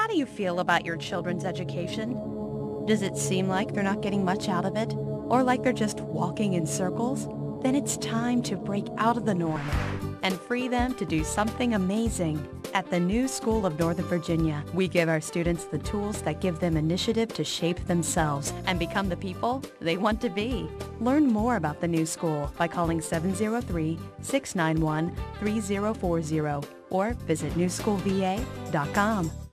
How do you feel about your children's education? Does it seem like they're not getting much out of it, or like they're just walking in circles? Then it's time to break out of the norm and free them to do something amazing. At the New School of Northern Virginia, we give our students the tools that give them initiative to shape themselves and become the people they want to be. Learn more about the New School by calling 703-691-3040 or visit newschoolva.com.